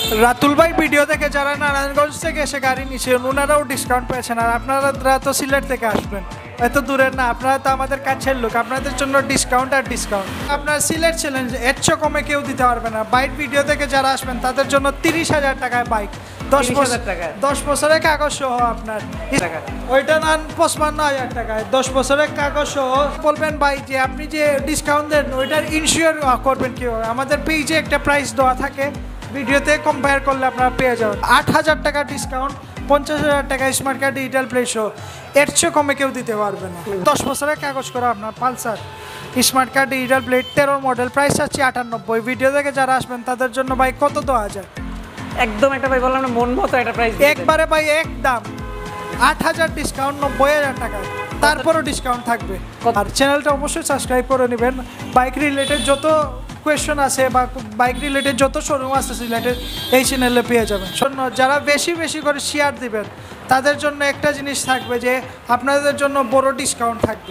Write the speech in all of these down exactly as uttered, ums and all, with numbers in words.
রাতুল ভাই ভিডিও দেখে যারা নারায়ণগঞ্জ থেকে এসে গাড়ি নিচ্ছেন ওনারাও ডিসকাউন্ট পেয়েছেন, আর আপনারা তো সিলেট থেকে আসবেন, এত দূরের না, আপনারা তো আমাদের কাছের লোক, আপনাদের জন্য ডিসকাউন্ট আর ডিসকাউন্ট। আপনারা সিলেট ছিলেন, এর চেয়ে কমে কেউ দিতে পারবে না। বাইক ভিডিও থেকে যারা আসবেন তাদের জন্য তিরিশ হাজার টাকায় বাইক, দশ বছর দশ বছরের কাগজ সহ আপনার ওইটা নান পঁচপান্ন হাজার টাকায়, দশ বছরের কাগজ সহ। বলবেন ভাই যে আপনি যে ডিসকাউন্ট দেন ওইটার ইনশিওর করবেন কীভাবে? আমাদের পেজে একটা প্রাইস দেওয়া থাকে, ভিডিওতে কম্পেয়ার করলে আপনারা পেয়ে যাবেন আট হাজার টাকা ডিসকাউন্ট, পঞ্চাশ হাজার টাকা স্মার্ট কার্ড ডিজিটাল প্লেট সহ, এর চেয়ে কমে কেউ দিতে পারবে না। দশ বছরের কাগজ করা আপনার Pulsar smart card digital plate তেরো মডেল, প্রাইস আছে আটানব্বই। ভিডিও থেকে যারা আসবেন তাদের জন্য ভাই কত দেওয়া যায়? একদম একটা ভাই বললাম না, মন মতো একটা প্রাইস একবারে ভাই একদম আট হাজার ডিসকাউন্ট, নব্বই হাজার টাকা, তারপরও ডিসকাউন্ট থাকবে। আর চ্যানেলটা অবশ্যই সাবস্ক্রাইব করে নেবেন। বাইক রিলেটেড যত কোয়েশ্চন আছে বা বাইক রিলেটেড যত শোরুম আছে সিলেটের এই চ্যানেলে পেয়ে যাবেন। যারা বেশি বেশি করে শেয়ার দিবেন তাদের জন্য একটা জিনিস থাকবে যে আপনাদের জন্য বড় ডিসকাউন্ট থাকবে।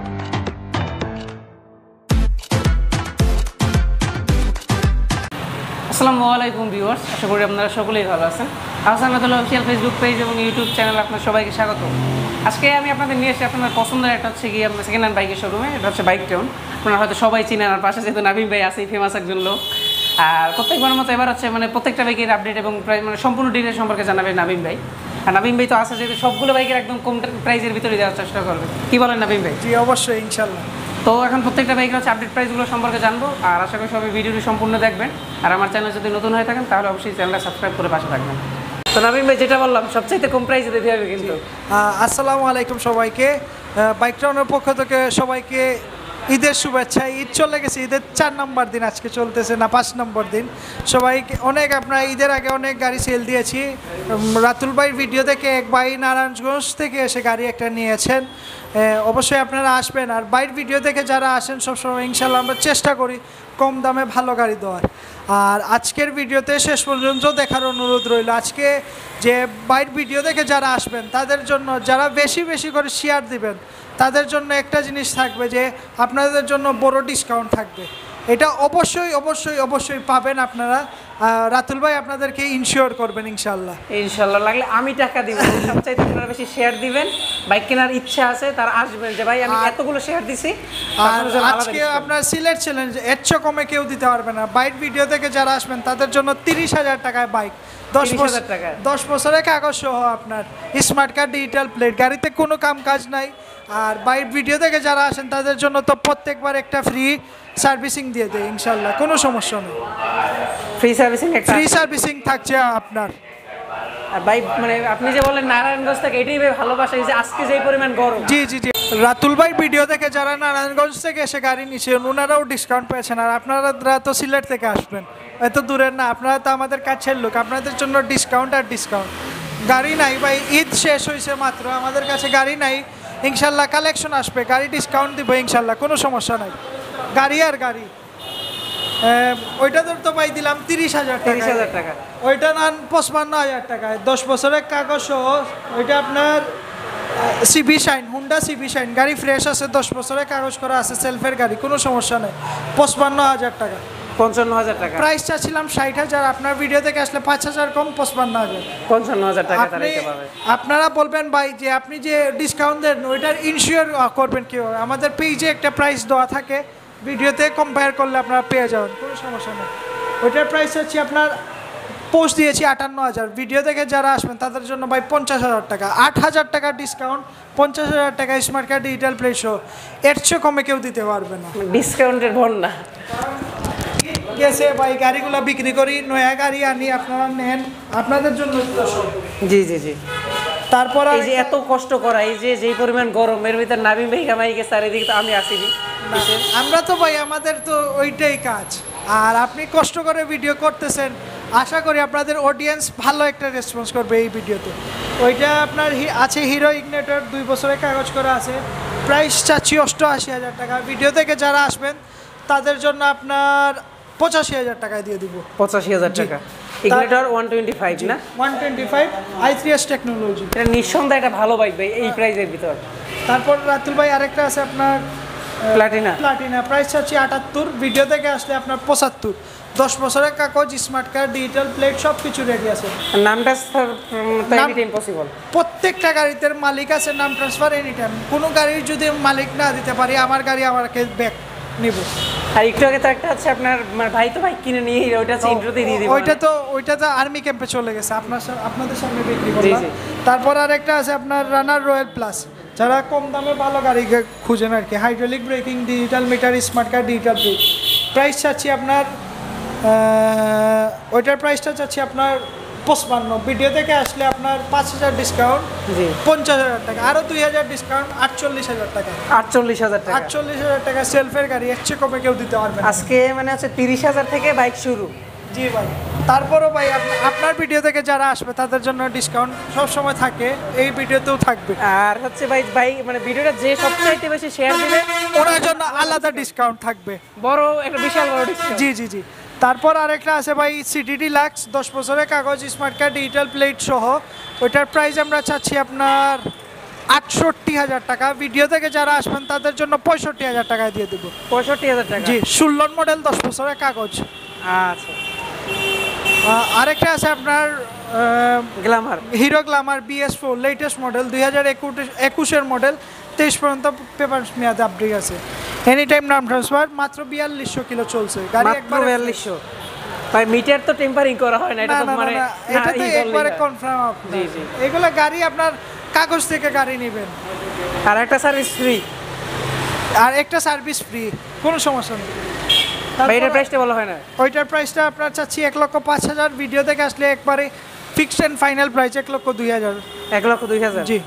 আসসালামু আলাইকুম ভিউয়ার্স, আশা করি আপনারা সকলেই ভালো আছেন। Ahsan Ahmed official Facebook page এবং ইউটিউব চ্যানেল আপনার সবাইকে স্বাগত। আজকে আমি আপনাদের নিয়ে এসে আপনাদের পছন্দের একটা হচ্ছে গিয়ে আপনার সেকেন্ড হ্যান্ড বাইকের শোরুমে, এটা হচ্ছে বাইক টাউন। আপনারা হয়তো সবাই চিনেন, আর পাশে যেহেতু নাবিম ভাই আছে, ফেমাস একজন লোক। আর প্রত্যেকবারের মতো এবার হচ্ছে মানে প্রত্যেকটা বাইকের আপডেট এবং প্রাইস মানে সম্পূর্ণ ডিটেল সম্পর্কে জানাবেন নাবিম ভাই। আর নাবিম ভাই তো আছে যেহেতু সবগুলো বাইকের একদম কম প্রাইসের ভিতরে দেওয়ার চেষ্টা করবে। কি বলেন নাবিম ভাই? জি অবশ্যই, ইনশাল্লাহ। তো এখন প্রত্যেকটা বাইকের হচ্ছে আপডেট প্রাইসগুলো সম্পর্কে জানবো, আর আশা করি সবাই ভিডিওটি সম্পূর্ণ দেখবেন। আর আমার চ্যানেল যদি নতুন হয়ে থাকেন তাহলে অবশ্যই চ্যানেলটা সাবস্ক্রাইব করে পাশে থাকবেন। তো নাবিম ভাই যেটা বললাম সবচাইতে কম প্রাইসে দিতে হবে কিন্তু। আসসালামু আলাইকুম সবাইকে, বাইক টাউনের পক্ষ থেকে সবাইকে ঈদের শুভেচ্ছা। ঈদ চলে গেছে, ঈদের চার নম্বর দিন আজকে চলতেছে, না পাঁচ নম্বর দিন। সবাইকে অনেক, আপনার ঈদের আগে অনেক গাড়ি সেল দিয়েছি। রাতুল ভাইয়ের ভিডিও থেকে এক ভাই নারায়ণগঞ্জ থেকে এসে গাড়ি একটা নিয়েছেন, অবশ্যই আপনারা আসবেন। আর বাইরের ভিডিও থেকে যারা আসেন সবসময় ইনশাল্লাহ আমরা চেষ্টা করি কম দামে ভালো গাড়ি দেওয়ার। আর আজকের ভিডিওতে শেষ পর্যন্ত দেখার অনুরোধ রইল। আজকে যে বাইরের ভিডিও দেখে যারা আসবেন তাদের জন্য, যারা বেশি বেশি করে শেয়ার দিবেন তাদের জন্য একটা জিনিস থাকবে যে আপনাদের জন্য বড় ডিসকাউন্ট থাকবে। এটা অবশ্যই অবশ্যই অবশ্যই পাবেন আপনারা। রাতুল ভাই আপনাদেরকে ইনশিওর করবেন ইনশাল্লাহ। ইনশাল্লাহ লাগলে আমি টাকা দিব, সবচাইতে আপনারা বেশি শেয়ার দিবেন। বাইক কেনার ইচ্ছা আছে তারা আসবেন, যে ভাই আমি এতগুলো শেয়ার দিছি। আর আজকে আপনারা সিলেট ছিলেন, এর চেয়ে কমে কেউ দিতে পারবে না। বাইক ভিডিও থেকে যারা আসবেন তাদের জন্য তিরিশ হাজার টাকায় বাইক, দশ বছর দশ বছরের কাগজ সহ আপনার স্মার্ট কার্ড ডিজিটাল প্লেট, গাড়িতে কোনো কাম কাজ নাই। আর বাইক ভিডিও থেকে যারা আসেন তাদের জন্য তো প্রত্যেকবার একটা ফ্রি সার্ভিসিং দিয়ে দেয় ইনশাল্লাহ, কোনো সমস্যা নেই। ফ্রি সার্ভিসিং ফ্রি সার্ভিসিং থাকছে আপনার। আর ভাই মানে আপনি যে বলেন নারায়ণগঞ্জ থেকে, এটাই ভাই ভালোবাসা যে আজকে যেই পরিমাণ গরম। জি জি জি রাতুল ভাই ভিডিও থেকে যারা নারায়ণগঞ্জ থেকে এসে গাড়ি নিচ্ছেন ওনারাও ডিসকাউন্ট পেয়েছেন, আর আপনারা তো সিলেট থেকে আসবেন, এত দূরের না, আপনারা তো আমাদের কাছের লোক, আপনাদের জন্য ডিসকাউন্ট আর ডিসকাউন্ট। গাড়ি নাই ভাই, ঈদ শেষ হয়েছে মাত্র, আমাদের কাছে গাড়ি নাই। ইনশাল্লাহ কালেকশন আসবে, গাড়ি ডিসকাউন্ট দিব ইনশাল্লাহ, কোনো সমস্যা নাই। গাড়ি আর গাড়ি ওইটা তো ভাই দিলাম তিরিশ হাজার তিরিশ হাজার টাকা, ওইটা নান পঁচপান্ন হাজার টাকায়, দশ বছরের কাগজ সহ। ওইটা আপনার CB Shine, Honda CB Shine, গাড়ি ফ্রেশ আছে, দশ বছরের কাগজ করা আছে, সেলফের গাড়ি, কোনো সমস্যা নেই, পঁচপান্ন হাজার টাকা। পঞ্চান্ন হাজার টাকা প্রাইস চাচ্ছিলাম ষাট হাজার, আপনার ভিডিও থেকে আসলে পাঁচ হাজার কম, পঁচপান্ন হাজার, পঞ্চান্ন হাজার টাকা। আপনারা বলবেন ভাই যে আপনি যে ডিসকাউন্ট দেন ওইটার ইনশিওর করবেন কীভাবে? আমাদের পেজে একটা প্রাইস দেওয়া থাকে, ভিডিওতে কম্পেয়ার করলে আপনারা পেয়ে যাবেন, কোনো সমস্যা নেই। ওইটার প্রাইস হচ্ছে আপনার পোস্ট দিয়েছি আটান্ন হাজার, ভিডিও থেকে যারা আসবেন তাদের জন্য ভাই পঞ্চাশ হাজার টাকা, আট হাজার টাকা ডিসকাউন্ট, পঞ্চাশ হাজার টাকা স্মার্ট কার্ড ডিজিটাল প্লেট সহ, এর চেয়ে কমে কেউ দিতে পারবে না। ডিসকাউন্টের বন্যা গেছে ভাই, গাড়িগুলো বিক্রি করি, নয়া গাড়ি আনি, আপনারা নেন, আপনাদের জন্য। জি জি জি তারপর এই যে এত কষ্ট করা, এই যে যেই পরিমাণ গরম, এর ভিতরে নাবিম ভাই কামাই গেছে, আর এদিকে তো আমি আসিনি। আমরা তো ভাই আমাদের তো ওইটাই কাজ, আর আপনি কষ্ট করে ভিডিও করতেছেন, আশা করি আপনাদের অডিয়েন্স ভালো একটা রেসপন্স করবে এই ভিডিওতে। ওইটা আপনার আছে হিরো ইগনিটর, দুই বছরের কাগজ করা আছে, প্রাইস চাচ্ছি অষ্টআশি হাজার টাকা। ভিডিও থেকে যারা আসবেন তাদের জন্য আপনার পঁচাশি হাজার টাকায় দিয়ে দিব। পঁচাশি হাজার টাকা ইগনিটর ওয়ান টোয়েন্টি ফাইভ না one twenty five I three S technology, এটা নিঃসন্দেহে একটা ভালো বাইক ভাই এই প্রাইসের ভিতর। তারপর রাতুল ভাই আরেকটা আছে আপনার প্লাটিনা প্লাটিনা প্রাইস চাচ্ছি আটাত্তর, ভিডিও থেকে আসলে আপনার পঁচাত্তর। দশ বছরের কাগজ, স্মার্ট কার্ড, ডিজিটাল প্লেট সব কিছু রেডি আছে। নামটা ইম্পসিবল। প্রত্যেকটা গাড়িতে মালিক আছে, নাম ট্রান্সফার এনি টাইম। কোনো গাড়ির যদি মালিক না দিতে পারি, আমার গাড়ি আমাকে ব্যাক নিব। আর একটু আগে তো একটা আছে আপনার মানে ভাই তো বাইক কিনে নিয়ে ওইটা হচ্ছে ইন্ট্রোতে দিয়ে দিব। ওইটা তো ওইটা তো আর্মি ক্যাম্পে চলে গেছে, আপনার আপনাদের সামনে বিক্রি করলাম। তারপর আরেকটা আছে আপনার রানার রয়্যাল প্লাস, যারা কম দামে ভালো গাড়ি খুঁজেন আর কি। Hydraulic braking, digital meter, smart card, digital plate. Price চাচ্ছি আপনার, ওইটার প্রাইসটা চাচ্ছি আপনার পঁচপান্ন। ভিডিও থেকে আসলে আপনার পাঁচ হাজার ডিসকাউন্ট, পঞ্চাশ হাজার টাকা, আরও দুই হাজার ডিসকাউন্ট, আটচল্লিশ হাজার টাকা। আটচল্লিশ হাজার টাকা আটচল্লিশ হাজার টাকা সেলফের গাড়ি, এর চেয়ে কমে কেউ দিতে পারবে না। আজকে মানে হচ্ছে তিরিশ হাজার থেকে বাইক শুরু। জি ভাই, তারপরও ভাই আপনার ভিডিও থেকে যারা আসবে তাদের জন্য ডিসকাউন্ট সবসময় থাকে, এই ভিডিওতেও থাকবে। আর হচ্ছে ভাই ভাই মানে ভিডিওটা যে সবচাইতে বেশি শেয়ার দিবে ওনার জন্য আলাদা ডিসকাউন্ট থাকবে, বড় একটা বিশাল বড় ডিসকাউন্ট। জি জি জি। তারপর আরেকটা আছে ভাই সিটি ডিলাক্স, দশ বছরের কাগজ, স্মার্ট কার্ড, ডিজিটাল প্লেট সহ। ওইটার প্রাইস আমরা চাচ্ছি আপনার আটষট্টি হাজার টাকা। ভিডিও থেকে যারা আসবেন তাদের জন্য পঁয়ষট্টি হাজার টাকায় দিয়ে দেবো। পঁয়ষট্টি হাজার টাকা জি, ষোলো মডেল, দশ বছরের কাগজ। আচ্ছা। আরেকটা আছে আপনার Glamour, Hero Glamour BS four, latest model, দুই হাজার একুশের মডেল, তেইশ পর্যন্ত পেপার মেয়াদ আপডেট আছে। এনি টাইম নাম ট্রান্সফার, মাত্র বিয়াল্লিশশো কিলো চলছে গাড়ি, একবার বিয়াল্লিশশো। ভাই মিটার তো টেম্পারিং করা হয় না, এটা তো মানে এটা তো একবারে কনফার্ম আপনি। জি জি, এগুলা গাড়ি আপনার কাগজ থেকে গাড়ি নেবেন, আর একটা সার্ভিস ফ্রি, আর একটা সার্ভিস ফ্রি, কোনো সমস্যা নেই। এটার প্রাইসটা বলা হয় না। ওইটার প্রাইসটা আপনার চাচ্ছি এক লক্ষ পাঁচ হাজার। ভিডিও থেকে আসলে একবারে ফিক্সড অ্যান্ড ফাইনাল প্রাইস এক লক্ষ দুই হাজার। এক লক্ষ দুই হাজার জি।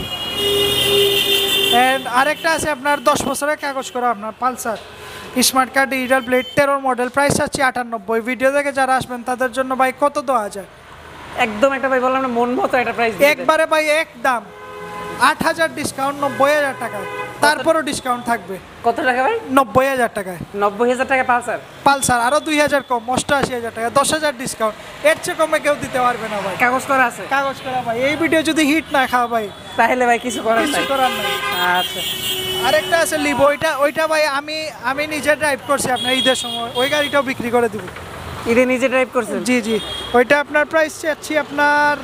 অ্যান্ড আরেকটা আছে আপনার দশ বছরের কাগজ করা আপনার Pulsar, smart card, digital plate, তেরোর মডেল, প্রাইস চাচ্ছি আটানব্বই। ভিডিও থেকে যারা আসবেন তাদের জন্য ভাই কত দেওয়া যায়? একদম একটা ভাই বললাম না মন মতো একটা প্রাইস একবারে ভাই এক দাম, আট হাজার ডিসকাউন্ট, নব্বই হাজার টাকায়। তারপরও ডিসকাউন্ট থাকবে। কত টাকা ভাই? নব্বই হাজার টাকায়। নব্বই হাজার টাকা পালসার। পালসার আরো দুই হাজার কম, অষ্টআশি হাজার টাকা, দশ হাজার ডিসকাউন্ট। এর চেয়ে কমে কেউ দিতে পারবে না ভাই। কাগজ করা আছে? কাগজ করা ভাই। এই ভিডিও যদি হিট না খাওয়া ভাই তাহলে ভাই কিছু করার নাই, কিছু করার নাই। আচ্ছা। আরেকটা আছে লিভো, ওইটা ওইটা ভাই আমি আমি নিজে ড্রাইভ করছি আপনার ঈদের সময়, ওই গাড়িটাও বিক্রি করে দিব। ঈদে নিজে ড্রাইভ করছেন? জি জি। ওইটা আপনার প্রাইস চাচ্ছি আপনার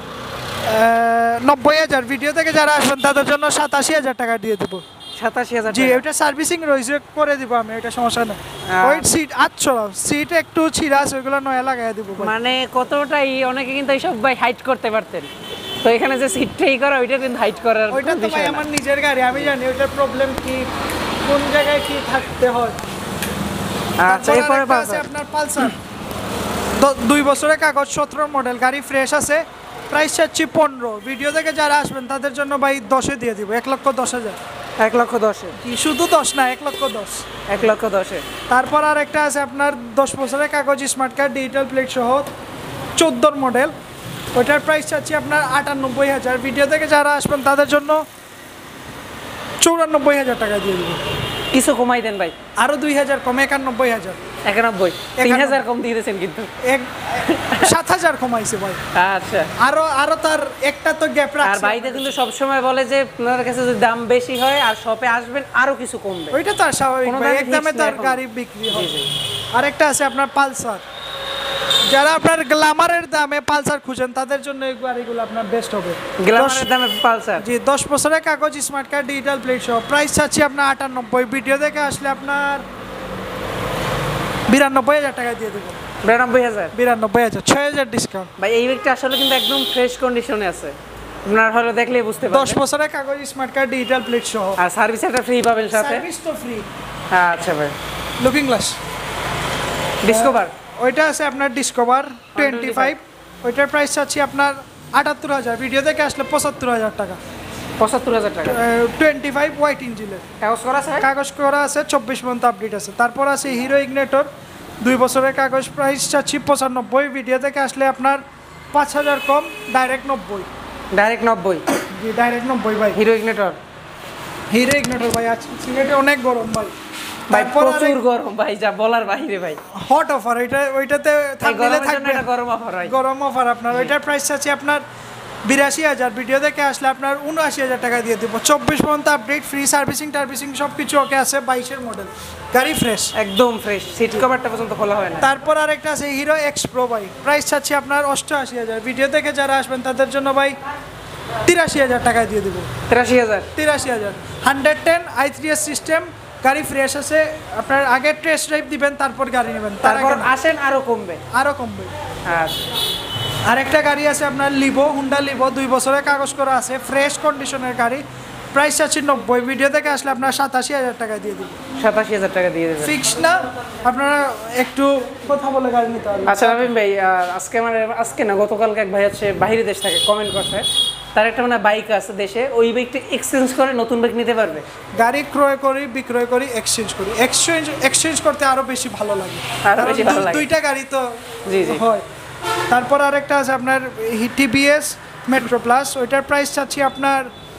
নব্বই হাজার। ভিডিও থেকে যারা আসবেন তাদের জন্য সাতাশি হাজার টাকা দিয়ে দেবো। সাতাশি হাজার? জি, ওইটা সার্ভিসিং রয়েছে, করে দিব আমি, এটা সমস্যা নেই। ওই সিট আটশো, সিট একটু ছিঁড়া আছে, ওইগুলো নয়া লাগাই দিব। মানে কতটাই অনেকে কিন্তু এইসব ভাই হাইট করতে পারতেন, তো এখানে যে সিটটাই করা ওইটা কিন্তু হাইট করার ওইটা তো ভাই আমার নিজের গাড়ি, আমি জানি ওইটার প্রবলেম কি, কোন জায়গায় কি থাকতে হয়। আচ্ছা, এরপরে আছে আপনার পালসার, দুই বছরের কাগজ, সতেরো মডেল, গাড়ি ফ্রেশ আছে, প্রাইস চাচ্ছি পনেরো। ভিডিও থেকে যারা আসবেন তাদের জন্য ভাই দশে দিয়ে দিব, এক লক্ষ দশ হাজার। এক লক্ষ দশে? শুধু দশ না, এক লক্ষ দশ। এক লক্ষ দশে। তারপর আর একটা আছে আপনার দশ বছরের কাগজ, স্মার্ট কার্ড, ডিজিটাল প্লেট সহ, চোদ্দোর মডেল, ওইটার প্রাইস চাচ্ছি আপনার আটানব্বই হাজার। ভিডিও থেকে যারা আসবেন তাদের জন্য চৌরানব্বই হাজার টাকা দিয়ে দেবো। কিছু কমাই দেন ভাই, আরো দুই হাজার কম, একানব্বই হাজার। একানব্বই? তিন হাজার কম দিয়ে দিয়েছেন কিন্তু। এক সাত হাজার কমাইছে ভাই। আচ্ছা। আরো আরো তার একটা তো গ্যাপ রাখছে। আর ভাইটা কিন্তু সবসময় বলে যে আপনার কাছে যদি দাম বেশি হয় আর শপে আসবেন আরো কিছু কমবে। ওইটা তো স্বাভাবিক ভাই, একদমে তার গাড়ি বিক্রি হয়। আরেকটা আছে আপনার পালসার, যারা আপনার গ্ল্যামারের দামে পালসার খুঁজেন তাদের জন্য এই গাড়িগুলো আপনার বেস্ট হবে। গ্ল্যামারের দামে পালসার? জি, দশ বছরের কাগজ, স্মার্ট কার্ড, ডিজিটাল প্লেট সহ, প্রাইস চাচ্ছি আপনার আটানব্বই। ভিডিও দেখে আসলে আপনার বিরানব্বই হাজার টাকা দিয়ে দেবো। বিরানব্বই হাজার? বিরানব্বই হাজার, ছয় হাজার ডিসকাউন্ট। ভাই এই বাইকটা আসলে কিন্তু একদম ফ্রেশ কন্ডিশনে আছে, আপনার হলো দেখলেই বুঝতে পারবেন। দশ বছরের কাগজ, স্মার্ট কার্ড, ডিজিটাল প্লেট সহ, আর সার্ভিস একটা ফ্রি পাবেন সাথে। সার্ভিস তো ফ্রি। আচ্ছা ভাই। লুকিং গ্লাস, ডিসকভার, ওইটা আছে আপনার ডিসকভার টোয়েন্টি ফাইভ, ওইটার প্রাইস চাচ্ছি আপনার আটাত্তর হাজার। ভিডিও দেখে আসলে পঁচাত্তর হাজার টাকা। পঁচাত্তর হাজার টাকা? টোয়েন্টি ফাইভ হোয়াইট ইঞ্জিনের, কাগজ করা আছে? কাগজ করা আছে, চব্বিশ পর্যন্ত আপডেট আছে। তারপর আছে হিরো ইগনেটর, দুই বছরের কাগজ, প্রাইস চাচ্ছি পঁচানব্বই। ভিডিও থেকে আসলে আপনার পাঁচ হাজার কম, ডাইরেক্ট নব্বই। ডাইরেক্ট নব্বই? জি, ডাইরেক্ট নব্বই ভাই। Hero Ignitor? হিরো ইগনেটর ভাই, আজকে সিলেটে অনেক গরম ভাই। ভাই প্রচুর গরম ভাই, যা বলার বাইরে ভাই। হট অফার, ওইটা ওইটাতে থাকলে থাকবে গরম অফার ভাই, গরম অফার আপনার। ওইটার প্রাইস আছে আপনার বিরাশি হাজার, ভিডিও দেখে আসলে আপনার উনআশি হাজার টাকা দিয়ে দেবো। চব্বিশ পর্যন্ত আপডেট, ফ্রি সার্ভিসিং টার্ভিসিং সব কিছু ওকে আছে। বাইশের মডেল, গাড়ি ফ্রেশ, একদম ফ্রেশ, সিট কভারটা পর্যন্ত খোলা হয় না। তারপর আরেকটা আছে হিরো এক্স প্রো ভাই, প্রাইস চাচ্ছি আপনার অষ্টআশি হাজার। ভিডিও দেখে যারা আসবেন তাদের জন্য ভাই তিরাশি হাজার টাকা দিয়ে দেবো। তিরাশি হাজার তিরাশি হাজার hundred ten I three S system, গাড়ি ফ্রেশ আছে। আপনার আগে টেস্ট ড্রাইভ দিবেন, তারপর গাড়ি নেবেন, তারপর আসেন আরো কমবে, আরও কমবে। আচ্ছা। আরেকটা গাড়ি আছে আপনার লিভো, হুন্ডা লিভো, দুই বছরের কাগজ করা আছে, ফ্রেশ কন্ডিশনের গাড়ি, প্রাইস চাচ্ছি নব্বই। ভিডিও থেকে আসলে আপনার সাতাশি হাজার টাকা দিয়ে দিব। সাতাশি হাজার টাকা দিয়ে দেবেন। ফিক্স না, আপনারা একটু কথা বলে গাড়ি নিতে হবে। আচ্ছা রবিন ভাই, আহ, আজকে মানে আজকে না গতকালকে এক ভাই হচ্ছে বাইরের দেশ থেকে কমেন্ট করছে, তার একটা মানে বাইক আছে দেশে, ওই বাইকটা এক্সচেঞ্জ করে নতুন বাইক নিতে পারবে। গাড়ি ক্রয় করি, বিক্রয় করি, এক্সচেঞ্জ করি। এক্সচেঞ্জ এক্সচেঞ্জ করতে আরো বেশি ভালো লাগে, আরো কারণ বেশি ভালো দু- লাগে। দুইটা গাড়ি তো জি, জি। হয়। তারপর আরেকটা আছে আপনার টিভিএস মেট্রো প্লাস, ওইটার প্রাইস চাচ্ছি আপনার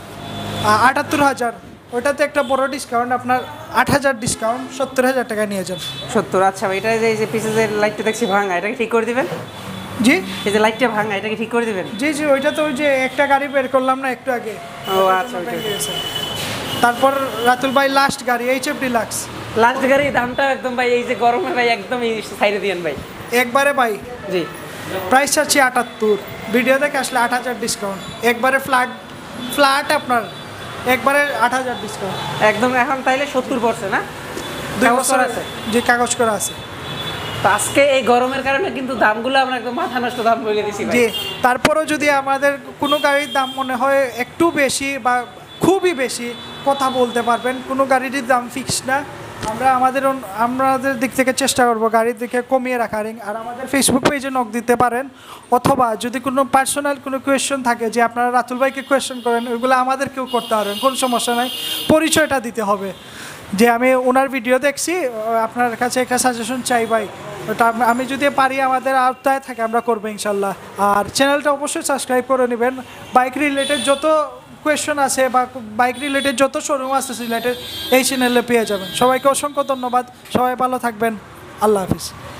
আটাত্তর হাজার। ওইটাতে একটা বড় ডিসকাউন্ট, আপনার আট হাজার ডিসকাউন্ট, সত্তর হাজার টাকা নিয়ে যান। সত্তর। আচ্ছা ভাই, এটা যে এই যে পিছে যে লাইটটা দেখছি ভাঙা, এটাকে ঠিক করে দিবেন? জি এই যে লাইটটা ভাঙা, এটাকে ঠিক করে দিবেন? জি জি ওইটা তো ওই যে একটা গাড়ি বের করলাম না একটু আগে। ও আচ্ছা, ওইটা। ভেঙে গেছে। তারপর রাতুল ভাই লাস্ট গাড়ি এইচ এফ ডিলাক্স, লাস্ট গাড়ি দামটা একদম ভাই, এই যে গরমে ভাই একদম এই সাইডে দিয়েন ভাই। একবারে ভাই জি। প্রাইস চাচ্ছি আটাত্তর। ভিডিও দেখে আসলে আট হাজার ডিসকাউন্ট, একবারে ফ্ল্যাট ফ্ল্যাট আপনার একবারে আট হাজার ডিসকাউন্ট। একদম এখন তাইলে সত্তর পড়ছে না? দুই কাগজ বছর করা আছে, আছে? যে কাগজ করা আছে। তো আজকে এই গরমের কারণে কিন্তু দামগুলো আমরা একদম মাথা নষ্ট দাম বলে দিছি ভাই। জি, তারপরেও যদি আমাদের কোনো গাড়ির দাম মনে হয় একটু বেশি বা খুবই বেশি, কথা বলতে পারবেন। কোনো গাড়ির দাম ফিক্স না, আমরা আমাদের অন- আমাদের দিক থেকে চেষ্টা করব গাড়ির দিকে কমিয়ে রাখার। আর আমাদের ফেসবুক পেজে নক দিতে পারেন, অথবা যদি কোনো পার্সোনাল কোনো কোয়েশ্চেন থাকে যে আপনারা রাতুল ভাইকে কোয়েশ্চেন করেন, ওইগুলো আমাদেরকেও করতে পারবেন, কোনো সমস্যা নাই। পরিচয়টা দিতে হবে যে আমি ওনার ভিডিও দেখছি, আপনার কাছে একটা সাজেশন চাই ভাই, ওটা আম- আমি যদি পারি আমাদের আওতায় থাকে আমরা করবো ইনশাল্লাহ। আর চ্যানেলটা অবশ্যই সাবস্ক্রাইব করে নেবেন। বাইক রিলেটেড যত কোয়েশ্চেন আছে বা বাইক রিলেটেড যত শোরুম আছে সিলেটের, এই চ্যানেলে পেয়ে যাবেন। সবাইকে অসংখ্য ধন্যবাদ, সবাই ভালো থাকবেন, আল্লাহ হাফিজ।